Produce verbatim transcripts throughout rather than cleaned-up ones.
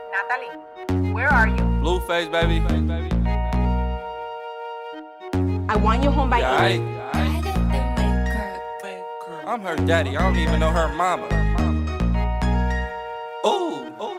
Natalie, where are you? Blueface, baby. I want you home by yeah, eight. I, I'm her daddy. I don't even know her mama. Ooh, ooh.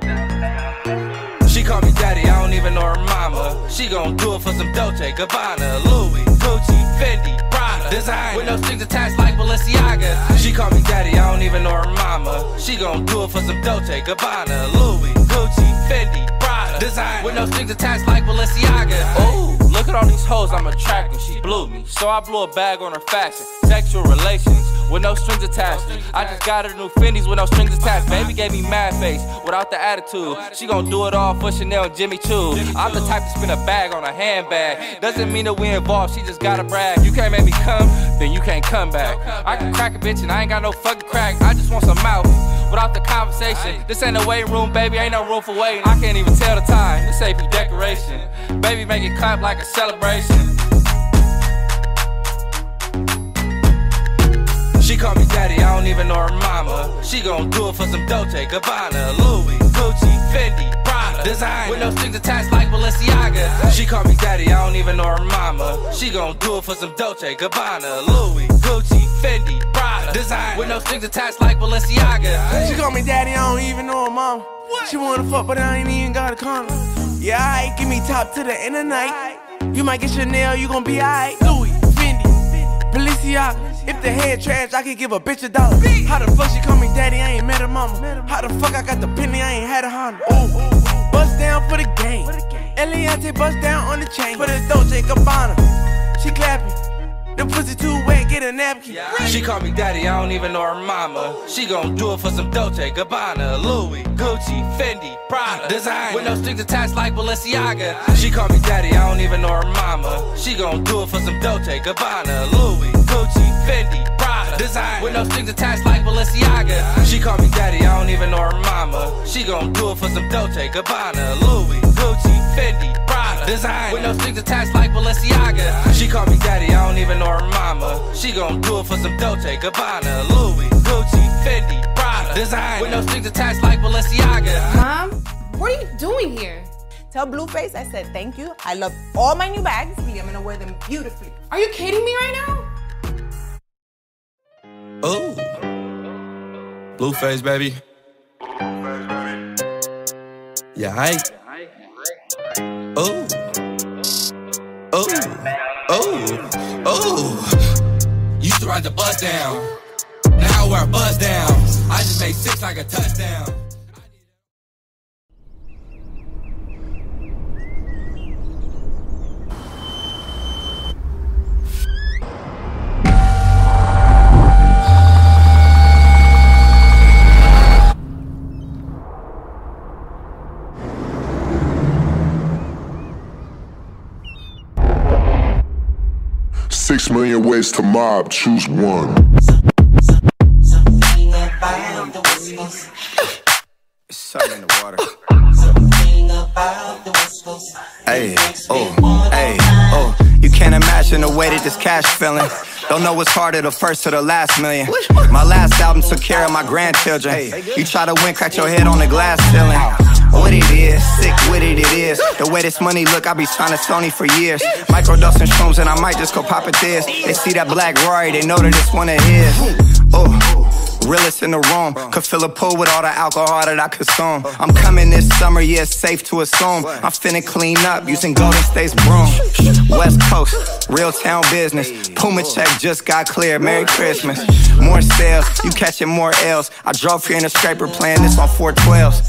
She call me daddy. I don't even know her mama. She gon' do it for some Dolce, Gabbana, Louis, Gucci, Fendi, Prada, design with no strings attached like Balenciaga. She call me daddy. I don't even know her mama. She gon' do it for some Dolce, Gabbana, Louis, Gucci, Fendi, Prada, design with no strings attached like Balenciaga. Ooh. Look at all these hoes I'm attracting, she blew me. So I blew a bag on her fashion. Sexual relations with no strings attached. I just got her new Fendi's with no strings attached. Baby gave me mad face without the attitude. She gon' do it all for Chanel and Jimmy Choo. I'm the type to spin a bag on a handbag. Doesn't mean that we involved, she just gotta brag. You can't make me come, then you can't come back. I can crack a bitch and I ain't got no fucking crack. I just want some mouth without the conversation. This ain't a waiting room, baby, ain't no room for waiting. I can't even tell the time, this ain't for decoration. Baby, make it clap like a celebration. She call me daddy, I don't even know her mama. She gon' do it for some Dolce, Gabbana, Louis, Gucci, Fendi, Prada, design with no strings attached like Balenciaga. She call me daddy, I don't even know her mama. She gon' do it for some Dolce, Gabbana, Louis, Gucci, Fendi, Prada, design with no strings attached like Balenciaga. She call me daddy, I don't even know her mama. She wanna fuck, but I ain't even got a condom. Yeah, alright, give me top to the end of the night. You might get Chanel, you gon' be alright. Louis, Fendi, Balenciaga. If the head trash, I could give a bitch a dollar. How the fuck she call me daddy, I ain't met her mama. How the fuck I got the penny, I ain't had a Honda. Ooh, bust down for the game. Eliante bust down on the chain. For the Dolce Gabbana, she clapping. The pussy too wet, get a napkin. She call me daddy, I don't even know her mama. She gon' do it for some Dolce, Gabbana, Louis, Gucci, Fendi, Prada, design with no strings attached like Balenciaga. She call me daddy, I don't even know her mama. She gon' do it for some Dolce, Gabbana, Louis, Gucci, Fendi, Prada, design with no strings attached like Balenciaga. She call me daddy, I don't even know her mama. She gon' do it for some Dolce, Gabbana, Louis, Gucci, Fendi, Prada, design with no strings attached like Balenciaga. She call me daddy, I don't even know her mama. She gon' do it for some Dolce, Gabbana, Louis, Gucci, Fendi, Prada, design with no strings attached like Balenciaga. Mom, what are you doing here? Tell Blueface I said thank you. I love all my new bags. I'm gonna wear them beautifully. Are you kidding me right now? Ooh, Blueface, baby. Yeah, hi. Ooh, ooh, ooh, ooh. Used to ride the bus down. Now I wear a buzz down. I just made six like a touchdown. Six million ways to mob, choose one. It's something in the water. Hey, oh, hey, oh. You can't imagine the way that this cash feeling. Don't know what's harder, the first or the last million. My last album took care of my grandchildren. You try to win, crack your head on the glass ceiling. What it is, sick with it, it is. The way this money look, I be trying to Sony for years. Microdosing shrooms and I might just go pop it this. They see that black Rory, they know that it's one of his. Oh, realest in the room. Could fill a pool with all the alcohol that I consume. I'm coming this summer, yeah, it's safe to assume. I'm finna clean up using Golden State's broom. West Coast, real town business. Puma check just got cleared, Merry Christmas. More sales, you catching more L's. I drove here in a scraper playing this on four twelves.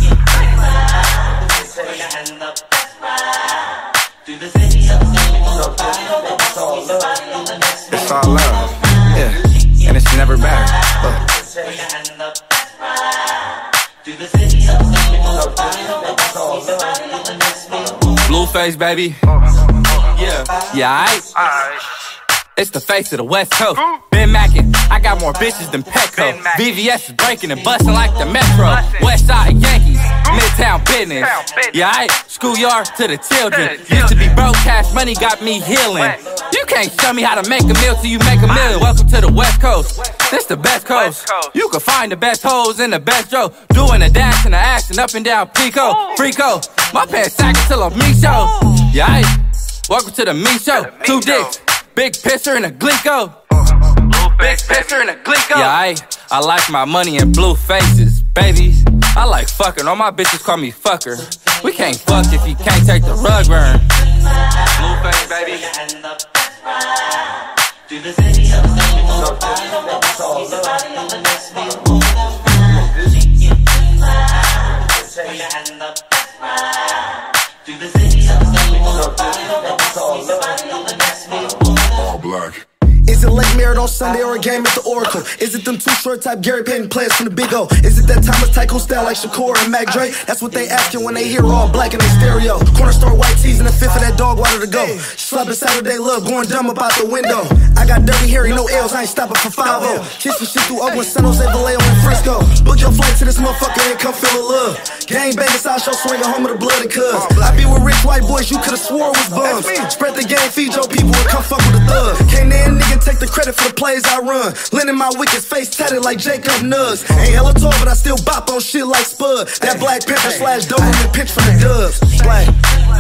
It's all love, yeah, and it's never bad. Uh. Blueface, baby. Yeah, yeah, aight. It's the face of the West Coast. Ben Mackin, I got more bitches than Petco. V V S is breaking and busting like the Metro. West Side Yankees, Midtown business. Yeah, I schoolyard to the children. Used to be broke, cash money got me healing. You can't show me how to make a meal till you make a meal. Welcome to the West Coast. This the best coast. You can find the best hoes in the best row. Doing a dash and a action up and down Pico. Frico. My pants sagging till I'm me show. Yeah, I welcome to the me show. Two dicks, big pisser and a glico. Big pisser and a glico. Yeah, I I like my money in blue faces, baby. I like fucking. All my bitches call me fucker. We can't fuck if you can't take the rug burn. Blue face, baby. Do the city of All black. Is it Lake Merritt on Sunday or a game at the Oracle? Is it them two short type Gary Payton players from the Big O? Is it that Thomas Tycoon style like Shakur and Mac Dre? That's what they asking when they hear all black in their stereo. Corner store white tees and a fifth of that dog water to go. Slapping Saturday love, going dumb about the window. I got dirty hair, no L's, I ain't stopping for five oh. Kissing shit through Oakland, San Jose, Vallejo, and Frisco. Book your flight to this motherfucker and come feel the love. Gang banging, side show swinging home with the blood and cuz. I be with rich white boys, you could've swore was bums. Spread the game, feed your people, and come fuck with the thug. Can't that nigga take the credit for the plays I run. Lending my wicked face tatted like Jacob Nugs. Ain't hella tall, but I still bop on shit like Spud. That Black Panther slash Doberman pitch from the Dubs. Black.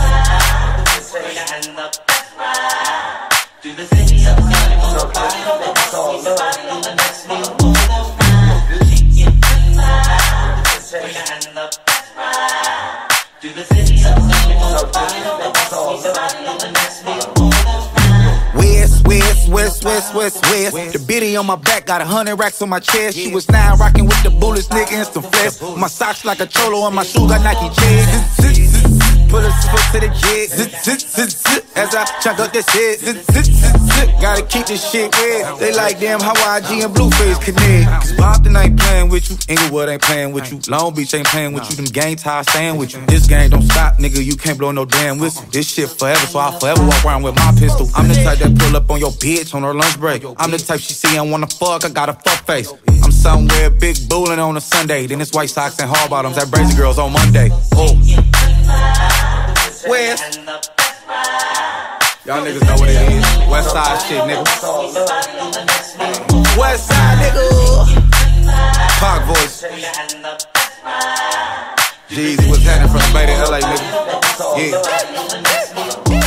West, west, west, west, west, west. The bitty on my back got a hundred racks on my chest. She was nine rocking with the bullets, nigga, and some flesh. My socks like a cholo on my shoes got Nike checks. Put a foot to the jet, zit, zit, zit, zit, as I chunk up this shit, zit, zit, zit, zit. Gotta keep this shit red. They like damn how I G and Blueface connect. Cause Compton ain't playing with you, Inglewood ain't playing with you, Long Beach ain't playing with you, them gang ties staying with you. This game don't stop, nigga, you can't blow no damn whistle. This shit forever, so I'll forever walk around with my pistol. I'm the type that pull up on your bitch on her lunch break. I'm the type she see and wanna fuck, I got a fuck face. I'm somewhere big bullin' on a Sunday, then it's white socks and hard bottoms at Brazy Girls on Monday. Oh. West. Y'all niggas know what it is. West side shit, nigga. West side, nigga. Park voice. Jeezy was heading from the Bay to L A, nigga. Yeah.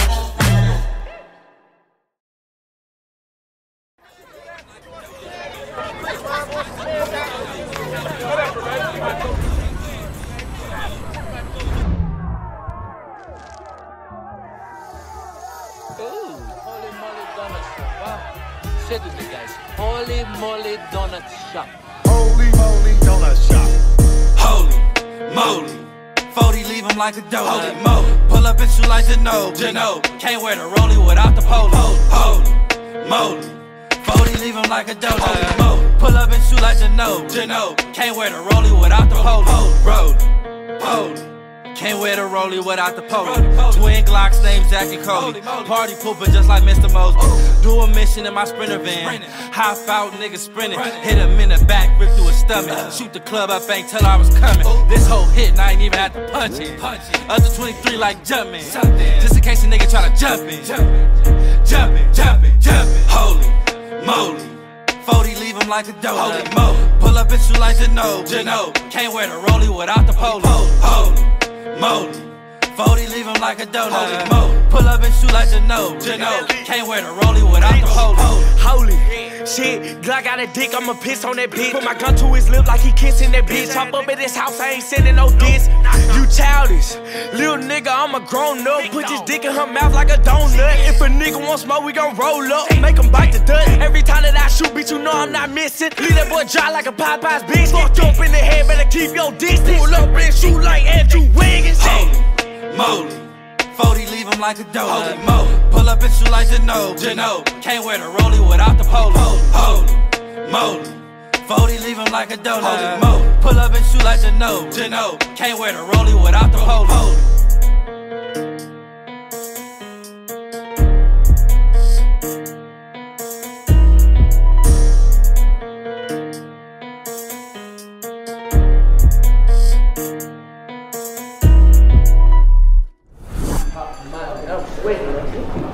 Holy moly donut shop. Holy moly donut shop. Holy moly. forty leave him like a dough. Holy moly. Pull up and shoot like Geno. Geno. Can't wear the rollie without the polo. Holy moly. forty leave him like a dough. Holy moly. Pull up and shoot like Geno. Geno. Can't wear the rollie without the polo. Rollie. Holy. Can't wear the rollie without the polo. Twin Glocks named Jackie Cody. Party pooping just like Mister Mosby. Do a mission in my Sprinter van. Hop out, niggas sprinting. Hit him in the back, rip through his stomach. Shoot the club up, ain't tell I was coming. This whole hit, and I ain't even had to punch it. Up to twenty-three like jumping. Just in case a nigga try to jump in. Jumping, jumping, jumping. Holy moly. forty leave him like a dough. Holy moly. Pull up and shoot like Geno. Geno. Can't wear the rollie without the polo. Holy moly. forty leave him like a donut. Pull up and shoot like Geno. Geno. Can't wear the rollie without the polo. Holy shit, Glock got a dick, I'ma piss on that bitch. Put my gun to his lip like he kissing that bitch. Hop up at his house, I ain't sending no diss. You childish, little nigga, I'm a grown up. Put this dick in her mouth like a donut. If a nigga want smoke, we gon' roll up. Make him bite the dust. Every time that I shoot, bitch, you know I'm not missing. Leave that boy dry like a Popeye's bitch. Fucked up in the head, better keep your distance. Pull up and shoot like Andrew Wiggins. Holy moly. forty leave him like a donut. Pull up and shoot like Geno. Geno. Can't wear the rollie without the polo. Holy moly. forty leave him like a donut. Pull up and shoot like Geno. Geno. Can't wear the rollie without the polo.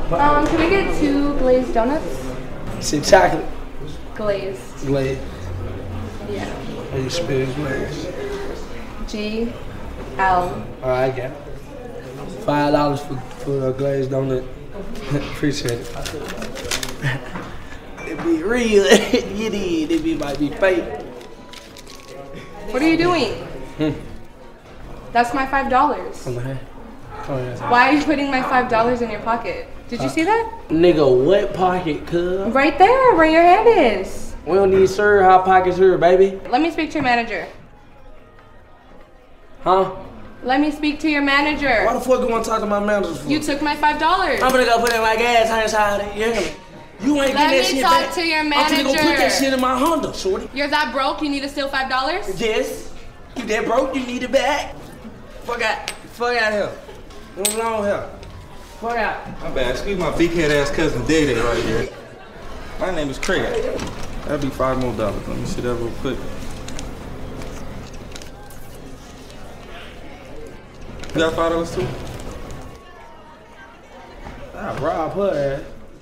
Um, can we get two glazed donuts? Say chocolate. Glazed. Glazed. Yeah. How you spell glazed? G L. Alright, I got it. Five dollars for, for a glazed donut. Appreciate it. It be real. You did. It be, might be fake. What are you doing? Hmm. That's my five dollars. Oh, yeah. Why are you putting my five dollars in your pocket? Did you uh, see that? Nigga, what pocket, cuz? Right there, where your hand is. We don't need sir, hot pockets here, baby. Let me speak to your manager. Huh? Let me speak to your manager. Why the fuck you want to talk to my manager for? You took my five dollars. I'm gonna go put in my gas inside it. You hear me? You ain't Let getting that me shit talk back. to your I'm manager. gonna go put that shit in my Honda, shorty. You're that broke? You need to steal five dollars? Yes. You that broke? You need it back. Fuck out. Fuck out here. Move along here. Fuck out. My bad. Excuse my big head ass cousin Day Day right here. My name is Craig. That'll be five more dollars. Let me see that real quick. You got five dollars too? I rob her ass.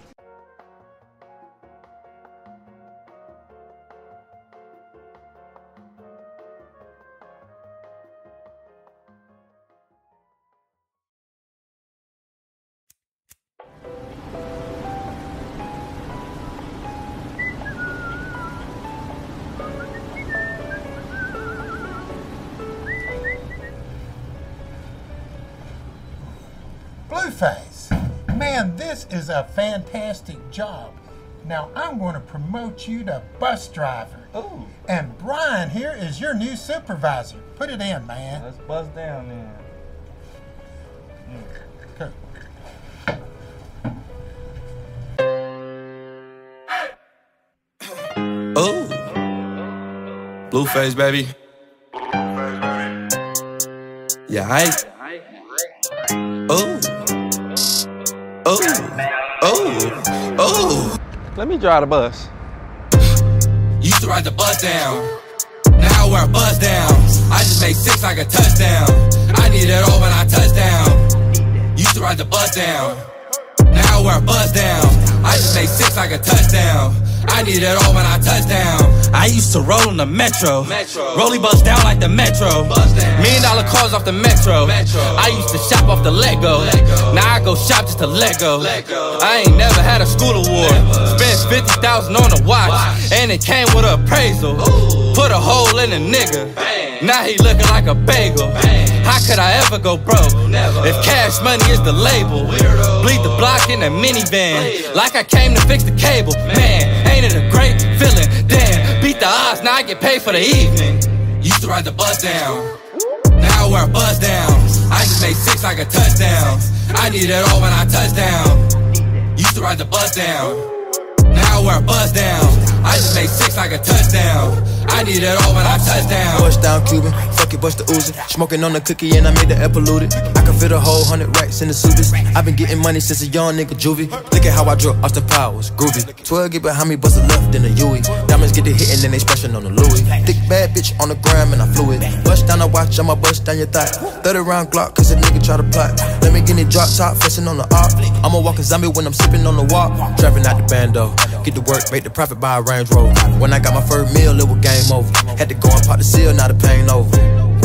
Blueface, man, this is a fantastic job. Now I'm going to promote you to bus driver. Ooh. And Brian here is your new supervisor. Put it in, man. Let's bust down then. Cool. Ooh. Blueface, baby. Yeah, I. Ooh. Ooh. Ooh. Ooh. Let me drive the bus. Used to ride the bus down. Now I wear a bus down. I just made six like a touchdown. I need it all when I touch down. Used to ride the bus down. Now I wear a bus down. I just made six like a touchdown. I need it all when I touch down. I used to roll in the metro. Metro. Rolly bus down like the metro. Million dollar cars off the metro. metro. I used to shop off the Lego. Lego. Now I go shop just to Lego. Lego. I ain't never had a school award. Never. Spent fifty thousand on a watch. watch. And it came with an appraisal. Ooh. Put a hole in a nigga. Bang. Now he looking like a bagel. Bang. How could I ever go broke? Never. If cash money is the label. Weirdo. Bleed the block in a minivan. Later. Like I came to fix the cable. Man, ain't it a great feeling? Damn, beat the odds, now I get paid for the evening. Used to ride the bus down. Now I wear a bus down. I just made six like a touchdown. I need it all when I touch down. Used to ride the bus down. Now I wear a bus down. I just made six like a touchdown. I need it all when I touch down. Bust down Cuban, fuck it, bust the Uzi. Smoking on the cookie and I made the air polluted. I can fit a whole hundred racks in the Subies. I've been getting money since a young nigga juvie. Look at how I drip Austin Powers, groovy. twelve get behind me, bust a left in a U E. Diamonds get the hit and then they splashing on the Louis. Thick bad bitch on the gram and I flew it. Bust down a watch, I'ma bust down your thigh. thirty round Glock, cause a nigga try to plot. Let me get it drop top, flexing on the op. I'm a walking zombie when I'm sipping on the walk. Trapping out the bando, get to work, make the profit by a Range Rover. When I got my first meal, it was game over. Had to go and pop the seal, now the pain over.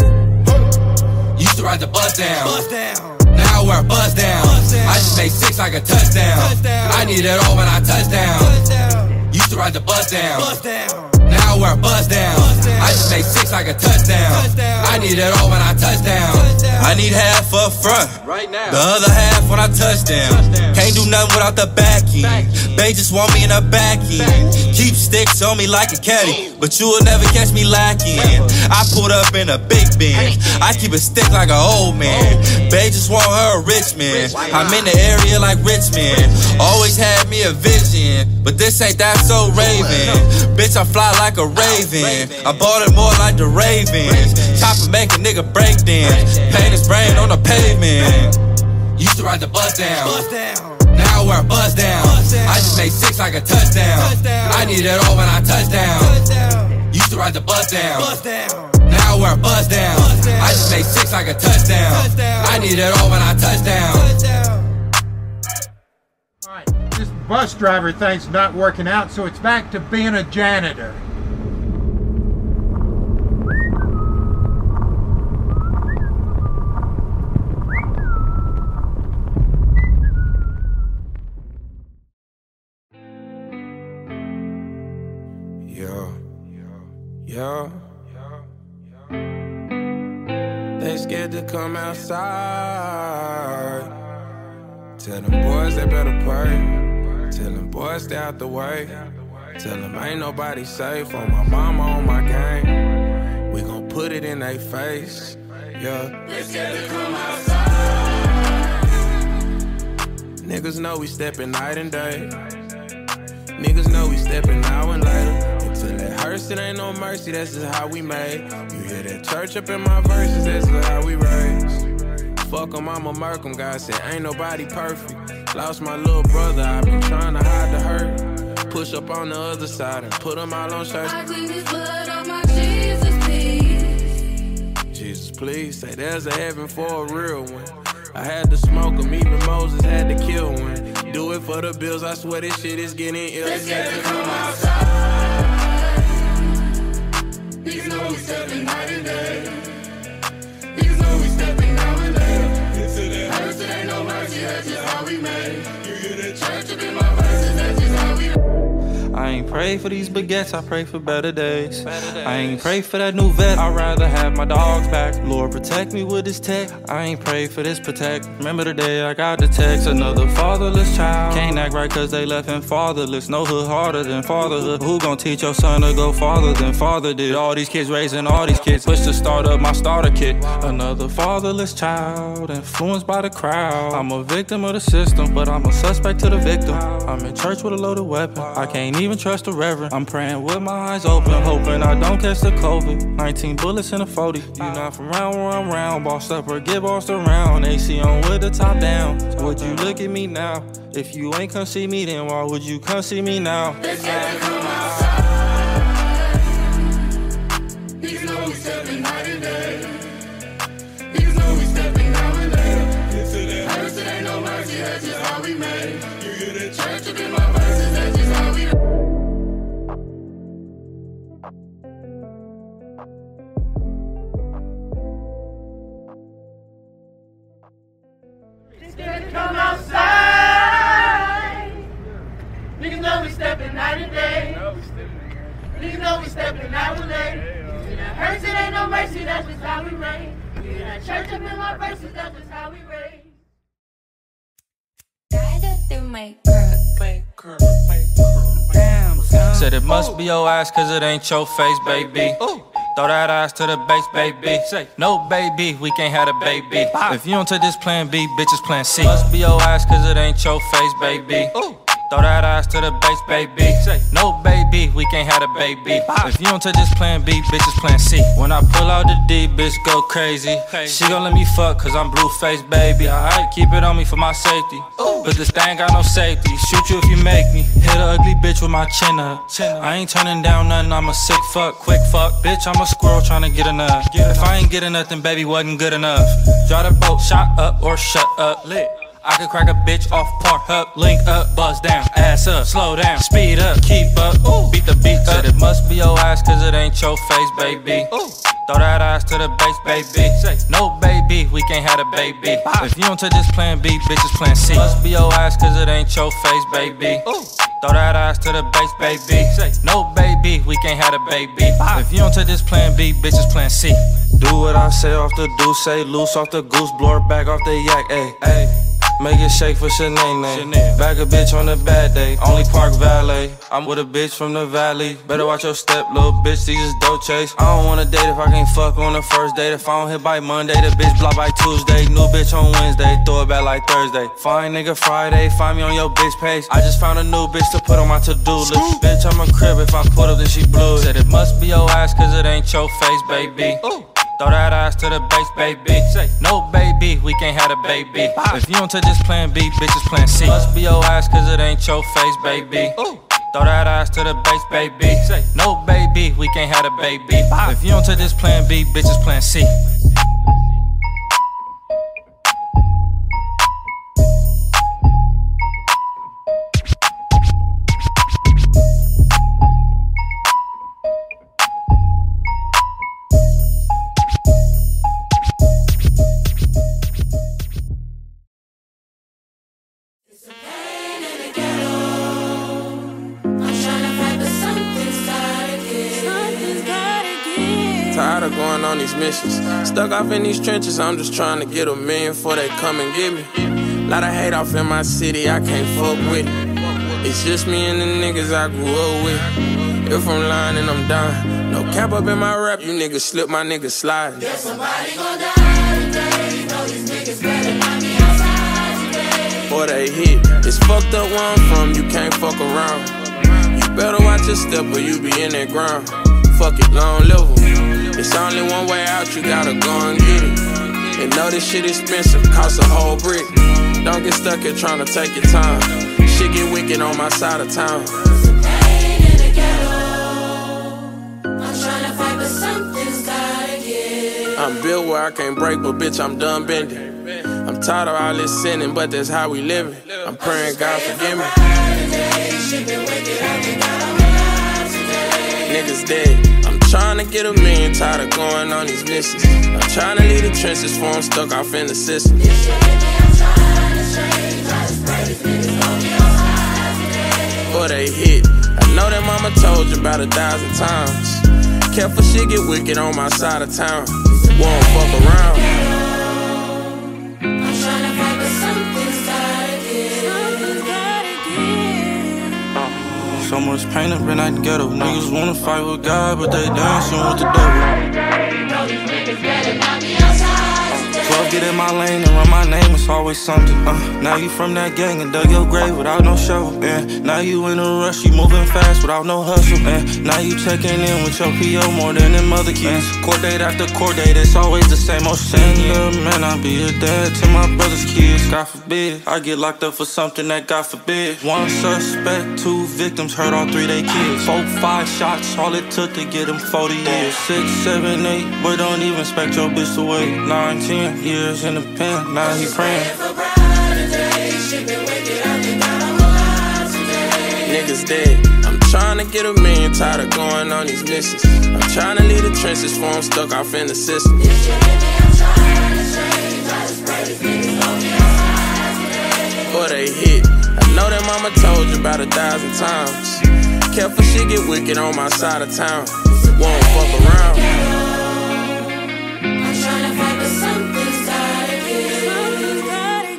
Used to ride the bus down. Now I wear a bus down. I just made six like a touchdown. I need it all when I touch down. Used to ride the bus down. Now I wear a bus down. I just made six like a touchdown. I need it all when I touch down. I need half up front, right now. The other half when I touch down. Can't do nothing without the backing. They just want me in a backing. Keep sticks on me like a caddy, but you will never catch me lacking. I pulled up in a big Benz. I keep a stick like an old man. They just want her a rich man. I'm in the area like Richmond. Always had me a vision, but this ain't that so Raven. Bitch, I fly like a raven. I bought it more like the Ravens. Chopper make a nigga break dance. Paint his brain on the pavement. Used to ride the bus down. Now I wear a bus down. I just made six like a touchdown. I need it all when I touch down. Used to ride the bus down. Now I wear a bus down. I just made six like a touchdown. I need it all when I touch down. bus driver thing's not working out, so it's back to being a janitor. Yeah, yeah. They scared to come outside. Tell them boys they better pray. Tell them boys stay out the way. Tell them ain't nobody safe on my mama, on my gang. We gon' put it in their face, yeah. They scared to come outside. Niggas know we steppin' night and day. Niggas know we steppin' now and later. Until it hurts, it ain't no mercy, that's just how we made. You hear that church up in my verses, that's just how we raised. Fuck 'em, I'ma murk 'em, God said ain't nobody perfect. Lost my little brother, I've been trying to hide the hurt. Push up on the other side and put 'em all on shirts. I clean this blood on my Jesus, please. Jesus, please, say there's a heaven for a real one. I had to smoke 'em, even Moses had to kill one. Do it for the bills, I swear this shit is getting ill. Let's get to come outside. Niggas know we stepping night and day. Niggas know we stepping now and later. Until it hurts, it ain't no mercy, that's just how we made. You hear the church up in my verses, that's just how we. I ain't pray for these baguettes, I pray for better days. I ain't pray for that new vet, I'd rather have my dogs back. Lord, protect me with this tech. I ain't pray for this protect. Remember the day I got the text, another fatherless child. Can't act right cause they left him fatherless. No hood harder than fatherhood. Who gon' teach your son to go farther than father did? All these kids raising all these kids. Push to start up my starter kit. Another fatherless child, influenced by the crowd. I'm a victim of the system, but I'm a suspect to the victim. I'm in church with a loaded weapon. I can't even trust the reverend. I'm praying with my eyes open, hoping I don't catch the COVID. nineteen bullets in a forty. You not from round where I'm round. Bossed up or get bossed around. A C on with the top down. So would you look at me now? If you ain't come see me, then why would you come see me now? Let's get to come outside. Niggas know we stepping night and day. Niggas know we stepping now and later. Until it hurts, it ain't no mercy, that's just how we made. You hear the church up in my verses, that's just how we. Come outside. Niggas know we stepping night and day. Niggas know we stepping now and later. It hurts, it ain't no mercy, that's just how we raise. Yeah, church up in my verses, that's just how we raise. Damn, said it must be your ass cause it ain't your face, baby. Throw that ass to the base, baby. No, baby, we can't have a baby. If you don't take this plan B, bitches plan C. Must be your ass cause it ain't your face, baby. Throw that ass to the base, baby. No, baby, we can't have a baby. If you don't take this plan B, bitches plan C. When I pull out the D, bitch go crazy. She gon' let me fuck cause I'm blue face, baby. Alright, keep it on me for my safety. But this thing got no safety. Shoot you if you make me. Hit a ugly bitch with my chin up. I ain't turning down nothing, I'm a sick fuck, quick fuck. Bitch, I'm a squirrel tryna get enough. If I ain't getting nothing, baby, wasn't good enough. Drive the boat, shot up or shut up. Lit. I could crack a bitch off, park up, link up, buzz down, ass up, slow down, speed up, keep up, ooh, beat the beat up. Said it must be your ass cause it ain't your face, baby. Ooh. Throw that ass to the base, baby. No, baby, we can't have a baby. If you don't take this plan B, bitches plan C. Must be your ass cause it ain't your face, baby. Ooh. Throw that ass to the base, baby. No, baby, we can't have a baby. If you don't take this plan B, bitches plan C. Do what I say off the do, say loose off the goose, blow her back off the yak, ayy, ayy. Make it shake for Shanae. Back a bitch on a bad day, only park valet. I'm with a bitch from the valley. Better watch your step, little bitch, these is dope chase. I don't wanna date if I can't fuck on the first date. If I don't hit by Monday, the bitch block by Tuesday. New bitch on Wednesday, throw it back like Thursday. Fine nigga Friday, find me on your bitch page. I just found a new bitch to put on my to-do list. Bitch, I'm a crib, if I put up then she blew it. Said it must be your ass cause it ain't your face, baby. Ooh. Throw that ass to the base, baby. No, baby, we can't have a baby. If you don't take this plan B, bitches plan C. Must be your ass cause it ain't your face, baby. Throw that ass to the base, baby. No, baby, we can't have a baby. If you don't take this plan B, bitches plan C. missions. Stuck off in these trenches, I'm just trying to get a million before they come and get me. Lot of hate off in my city, I can't fuck with it. It's just me and the niggas I grew up with. If I'm lying, then I'm done. No cap up in my rap, you niggas slip, my niggas slide. Yeah, somebody gon' die today. Know these niggas better not be outside today. Before they hit, it's fucked up where I'm from, you can't fuck around. You better watch your step or you be in that ground. Fuck it, long live 'em. It's only one way out, you gotta go and get it. And know this shit expensive, cost a whole brick. Don't get stuck here trying to take your time. Shit get wicked on my side of town. Pain in the ghetto. I'm tryna fight, but something's gotta give. I'm built where I can't break, but bitch, I'm done bending. I'm tired of all this sinning, but that's how we living. I'm praying God forgive me. Niggas dead. I'm trying to get a million, tired of going on these missions. I'm trying to leave the trenches for I'm stuck off in the system. Before they hit, I know that mama told you about a thousand times. Careful shit get wicked on my side of town. Won't fuck around. I'm tryna fight, but something's gotta give. So much pain up in that ghetto. Niggas wanna fight with God, but they dancing with the devil. Club get in my lane and run my name, it's always something. Uh, now you from that gang and dug your grave without no shovel. And now you in a rush, you moving fast without no hustle. And now you checking in with your P O more than them other kids. Court date after court date, it's always the same old shit. Yeah, man, I'll be a dad to my brother's kids. God forbid, I get locked up for something that God forbid. One suspect, two victims, hurt all three they kids. Four, five shots, all it took to get them forty years. Six, seven, eight, but don't even expect your bitch to wait. Nine, ten years in the pen, now he praying. Niggas dead. I'm trying to get a million, tired of going on these missions. I'm trying to leave the trenches for I'm stuck off in the system. Before they hit, I know that mama told you about a thousand times. Careful shit get wicked on my side of town. Won't fuck around. I'm tryna fight, but something's gotta give. Something's gotta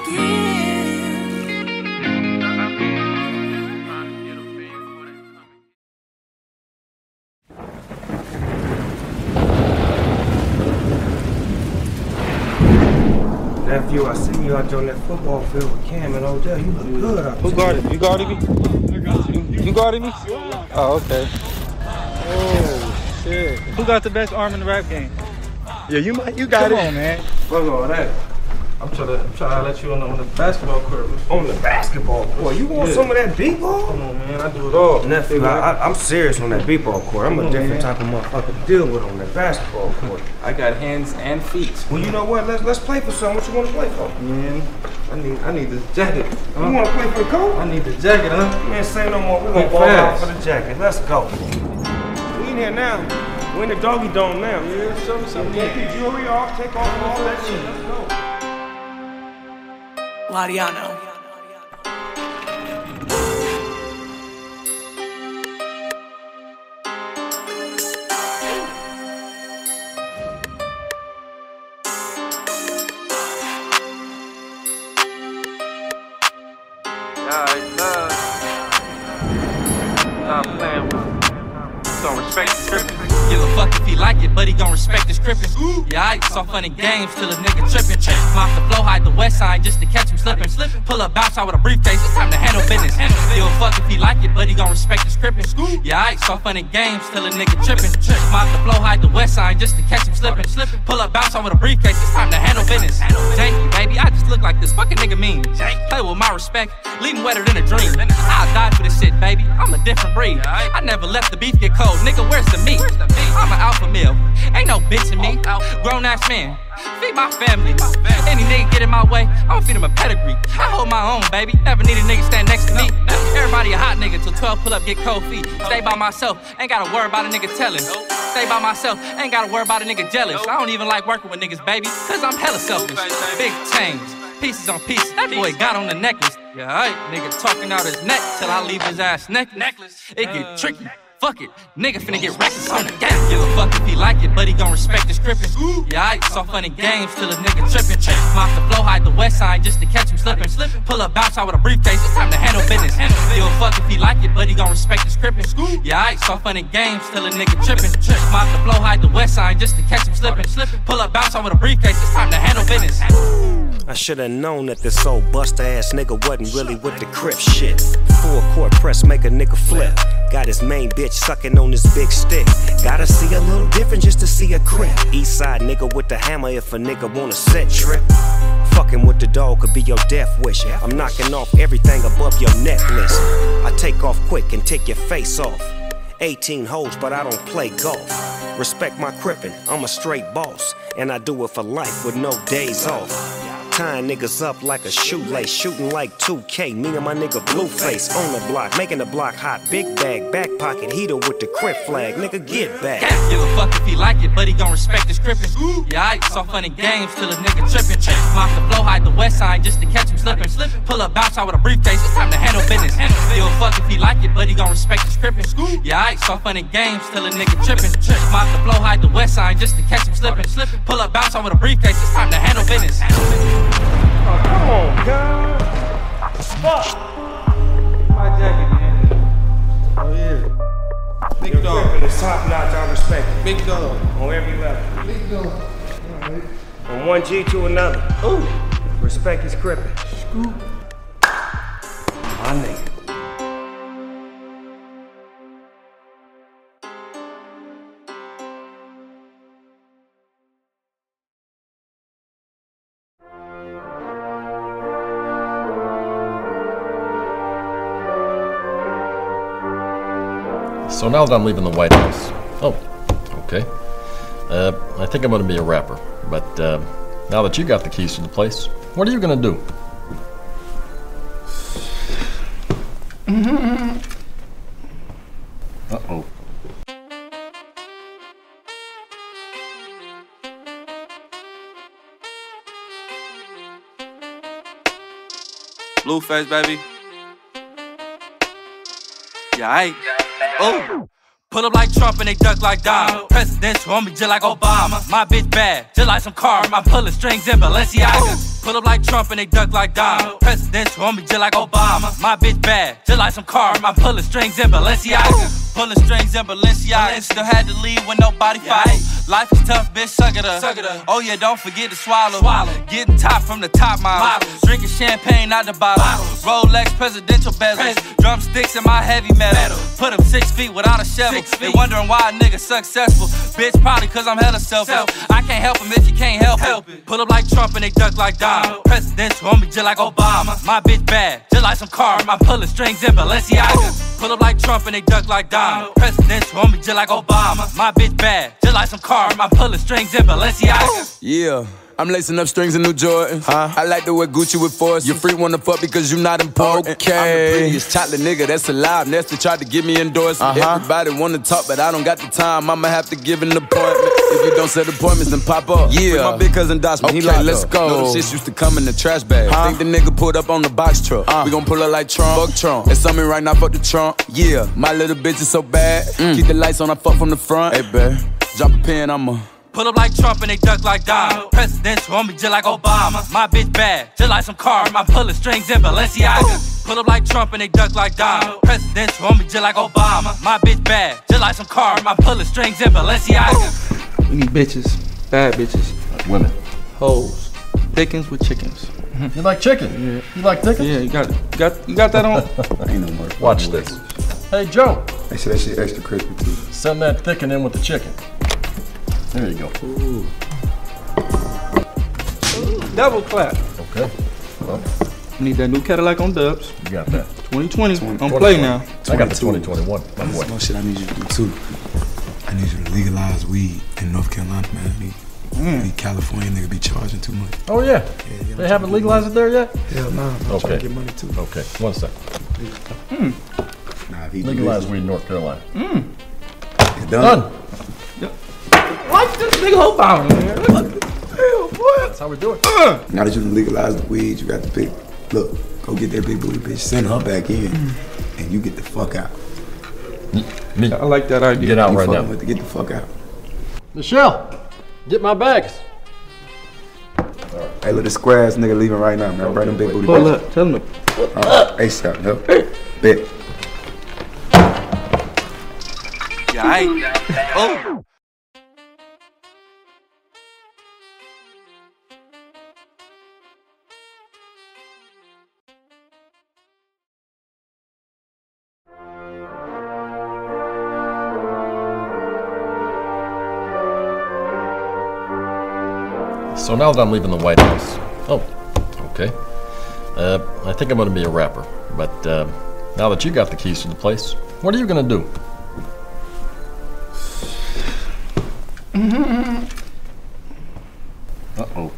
Nephew, I seen you out there on that football field with Cam and Odell. You look good out there. Who guarded? You guarded me? You, you guarded me? Oh, okay. Oh, shit. Who got the best arm in the rap game? Yeah, you might. You got Come it. on, man. Fuck all that. I'm trying to, I'm trying to let you on the, on the basketball court. On the basketball court? You want Yeah. some of that beat ball? Come on, man. I do it all. Nephew, I, I, I'm serious on that beat ball court. I'm Come a on, different man. type of motherfucker to deal with on that basketball court. I got hands and feet. Well, you know what? Let's let's play for something. What you want to play for? Man, I need I need this jacket. Huh? You want to play for the coat? I need the jacket, huh? Man, say no more. We're gonna Quick ball out fast. for the jacket. Let's go. We in here now. We in the doggy dome now. Yeah, show me something. Take your jewelry off. Take off all that shit. Let's go. Lariano. Stop playing with me. Don't respect the script. Give a fuck if he like it, but he gon' respect the scripting. Yeah, I saw funny games till a nigga trippin'. Mop the flow, hide the west side just to catch him slippin'. Pull up, bounce out with a briefcase, it's time to handle business. Give a fuck if he like it, but he gon' respect the scripting. Yeah, I saw funny games till a nigga trippin'. Mop the flow, hide the west side just to catch him slippin'. Pull up, bounce out with a briefcase, it's time to handle business. Janky, baby, I just look like this fucking nigga mean. Play with my respect, leave him wetter than a dream. I'll die for this shit, baby, I'm a different breed. I never let the beef get cold, nigga, where's the meat? I'm an alpha male, ain't no bitch in me. Grown ass man, feed my family. Any nigga get in my way, I'ma feed him a pedigree. I hold my own, baby, never need a nigga stand next to me. Everybody a hot nigga till twelve pull up, get cold feet. Stay by myself, ain't gotta worry about a nigga telling. Stay by myself, ain't gotta worry about a nigga jealous. I don't even like working with niggas, baby, cause I'm hella selfish. Big chains, pieces on pieces, that boy got on the necklace. Yeah, aight, nigga talking out his neck till I leave his ass necklace. It get tricky. Fuck it, nigga finna get reckless on the game. Give a fuck if he like it, but he gon' respect the scripting. Yeah, I saw funny games till a nigga trippin'. Mop the flow, hide the west side just to catch him slippin'. Pull up, bounce out with a briefcase, it's time to handle business. Give a fuck if he like it, but he gon' respect the scripting. Yeah, I saw funny games till a nigga trippin'. Mop the flow, hide the west side just to catch him slippin'. Pull up, bounce out with a briefcase, it's time to handle business. I should've known that this old buster ass nigga wasn't really with the Crip shit. Full court press make a nigga flip. Got his main bitch sucking on his big stick. Gotta see a little different just to see a Crip. East side nigga with the hammer if a nigga want a set trip. Fucking with the dog could be your death wish. I'm knocking off everything above your necklace. I take off quick and take your face off. eighteen holes, but I don't play golf. Respect my crippin', I'm a straight boss. And I do it for life with no days off. Tying niggas up like a shoelace, shooting like two K. Me and my nigga Blueface on the block, making the block hot. Big bag, back pocket, heater with the Crip flag. Nigga, get back. Give a fuck if he like it, but he gon' respect the scripting. Yeah, I saw funny games till a nigga trippin'. Mop the flow, hide the west side just to catch him slippin'. Pull up, bounce out with a briefcase, it's time to handle business. Give a fuck if he like it, but he gon' respect the scripting. Yeah, I saw funny games till a nigga trippin'. Mop the flow, hide the west side just to catch him slippin'. Pull up, bounce out with a briefcase, it's time to handle business. Oh, come on, God. Fuck. My jacket, man. Oh, yeah. Big dog. It's top notch, I respect it. Big dog. On every level. Big dog. Right. From one G to another. Ooh. Respect is crippin'. Scoop. My nigga. So now that I'm leaving the White House, oh, okay. Uh, I think I'm gonna be a rapper, but uh, now that you got the keys to the place, what are you gonna do? Uh-oh. Blueface, baby. Yeah, I. Oh. Pull up like Trump and they duck like Donald. Presidential on me just like Obama. My bitch bad, just like some car. My pulling strings in Balenciaga. Pull up like Trump and they duck like Donald. Presidential on me just like Obama. My bitch bad, just like some car. My pulling strings in Balenciaga. Pulling strings in Balenciaga. Still had to leave when nobody followed. Life is tough, bitch, suck it up. Suck it up. Oh yeah, don't forget to swallow. swallow. Getting top from the top model. Drinking champagne out the bottle. Bottles. Rolex presidential bezels. Drumsticks in my heavy metal. metal. Put them six feet without a shovel. They wondering why a nigga successful. Bitch, probably cause I'm hella selfish. selfish. I can't help him if you can't help, help it. it. Pull up like Trump and they duck like Donald. Presidential on me just like Obama. My bitch bad, just like some car. My pulling strings in Balenciaga. Pull up like Trump and they duck like Donald. Presidential on me just like Obama. My bitch bad, just like some car. My pulling strings in Balenciaga. Yeah. I'm lacing up strings in New Jordans. Huh? I like to wear Gucci with force. You free wanna fuck because you not important. Okay. I'm the prettiest chocolate nigga that's alive. Nestor tried to give me endorsement. Uh-huh. Everybody wanna talk, but I don't got the time. I'ma have to give an appointment. If you don't set appointments, then pop up. Yeah. With my big cousin Dosman, okay, he like, let's go. Know them shits used to come in the trash bag. Huh? Think the nigga pulled up on the box truck. Uh. We gon' pull up like Trump. Fuck Trump. It's something right now, fuck the Trump. Yeah. My little bitch is so bad. Mm. Keep the lights on, I fuck from the front. Hey, babe. Drop a pin, I'ma. Pull up like Trump and they duck like Donald. Presidential on me just like Obama. My bitch bad, just like some car. My pulling strings in Balenciaga. Pull up like Trump and they duck like Donald. Presidential on me just like Obama. My bitch bad, just like some car. My pulling strings in Balenciaga. We need bitches, bad bitches. Like women. Hoes. Thickens with chickens. You like chicken? Yeah. You like thickens? Yeah, you got it. You got, you got that on? Ain't no more. Watch this. Hey, Joe. They say that shit extra crispy too. Send that thicken in with the chicken. There you go. Ooh. Double clap. Okay. Well, need that new Cadillac on dubs. You got that. twenty twenty. Don't play now. I got the twenty twenty-one. That's some shit I need you to do too. I need you to legalize weed in North Carolina, man. I need, mm. need California nigga be charging too much. Oh yeah. yeah you know they haven't legalized it there yet? Hell no. Nah, I'm okay. trying to get money too. Okay. One second. Mm. Nah, if he legalize weed in North Carolina. Mm. It's done. Done. Watch this nigga whole power, man. Hell, boy. That's how we do it. Uh. Now that you can legalize the weed, you got to pick. Look, go get that big booty bitch, send her back in, mm. and you get the fuck out. Me. I like that idea. Get out You right fucking now. with the- Get the fuck out. Michelle, get my bags. Hey, look, the square ass nigga leaving right now, man. Bring them big booty. Pull bitches. up. Tell him to. Uh, ASAP, no. Bet. Yeah, I oh. So now that I'm leaving the White House, oh, okay. Uh, I think I'm gonna be a rapper, but uh, now that you got the keys to the place, what are you gonna do? Uh-oh.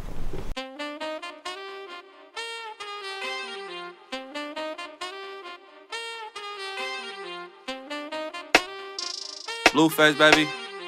Blueface, baby.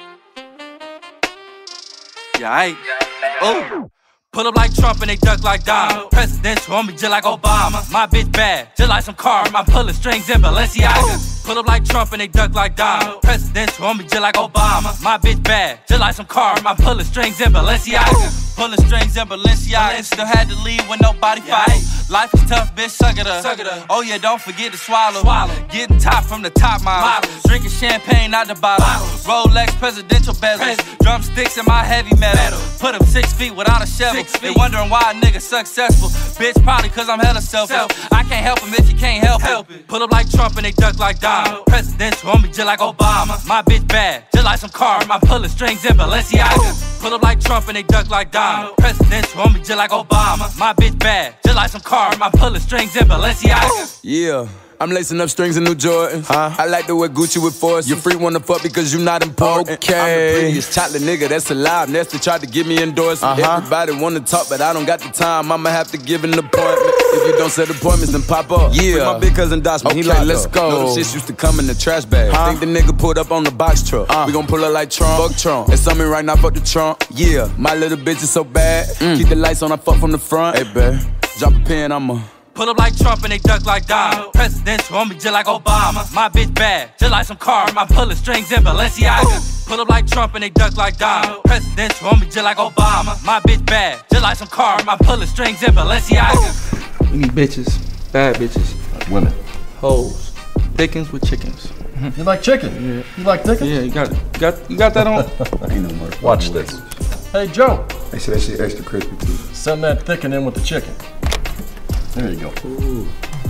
Yeah, I oh. Pull up like Trump and they duck like Donald. Presidential on me just like Obama. My bitch bad, just like some car. I'm pulling strings in Balenciaga. Pull up like Trump and they duck like Donald. Presidential on me just like Obama. My bitch bad, just like some car. I'm pulling strings in Balenciaga. Pulling strings in Balenciaga. Still had to leave when nobody fight. Life is tough, bitch, suck it up. Suck it up. Oh yeah, don't forget to swallow. swallow. Getting top from the top model. Drinking champagne out the bottle. Bottles. Rolex presidential bezels. Drumsticks in my heavy metal. metal. Put them six feet without a shovel. They wondering why a nigga successful. Bitch, probably cause I'm hella selfish. selfish. I can't help him if you can't help, help it. it. Pull up like Trump and they duck like Donald. Presidential on me just like Obama. My bitch bad, just like some car. I'm pulling strings in Balenciaga. Pull up like Trump and they duck like Donald. Presidential on me just like Obama. My bitch bad, just like some car. I'm pulling strings in Balenciaga. Yeah. I'm lacing up strings in New Jordans. Huh? I like to wear Gucci with force. You free wanna fuck because you not important. Okay. I'm the prettiest chocolate nigga that's alive. Nestor tried to give me endorsement. Uh-huh. Everybody wanna talk, but I don't got the time. I'ma have to give an appointment. If you don't set appointments, then pop up. Yeah. Free my big cousin Dosman, okay, he like, let's go. Know them shits used to come in the trash bag. Huh? Think the nigga pulled up on the box truck. Uh. We gon' pull up like Trump. Fuck Trump. It's something right now, fuck the Trump. Yeah. My little bitch is so bad. Mm. Keep the lights on, I fuck from the front. Hey, babe. Drop a pin, I'ma. Pull up like Trump and they duck like Donald. Presidential on me just like Obama. My bitch bad, just like some car. I'm pulling strings in Balenciaga. Pull up like Trump and they duck like Donald. Presidential on me just like Obama. My bitch bad, just like some car. I'm pulling strings in Balenciaga. We need bitches, bad bitches. Like women. Hoes. Thickens with chickens. You like chicken? Yeah. You like chicken? Yeah, you got it. You got, you got that on? Ain't no more. Watch this. Hey, Joe. They say that shit extra crispy too. Send that thicken in with the chicken. There you go. Ooh.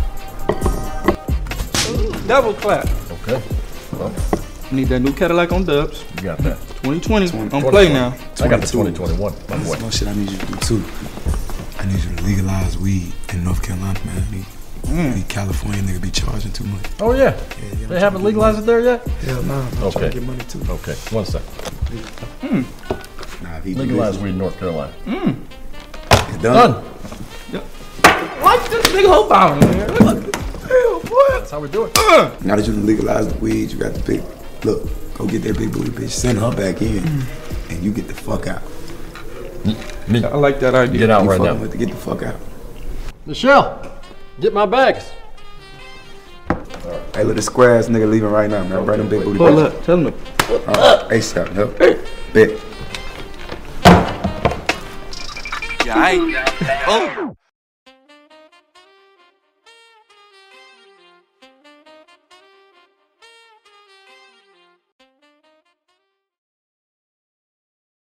Double clap. Okay. Well, need that new Cadillac on dubs. You got that. twenty twenty. On play now. I got the twenty twenty-one, by the way. No shit I need you to do too. I need you to legalize weed in North Carolina, man. I need, mm. I need California nigga be charging too much. Oh yeah? yeah, yeah they haven't legalized it there yet? Hell no. Nah, I'm okay. trying to get money too. Okay, one second. Mm. Nah, he legalized weed in North Carolina. Mm. It's done. Done. Watch this nigga whole bomb, man. Hell, boy. That's how we do it. Uh. Now that you done legalized the weed, you got the big, look, go get that big booty bitch, send her back in, mm. and you get the fuck out. Me. I like that idea. Get out you right now. With to get the fuck out. Michelle, get my bags. Right. Hey, look, the square ass nigga leaving right now, man. Okay. Bring them big booty Pull bitches. up. Tell him to. Uh, ASAP, no. Bet. Yeah, I oh.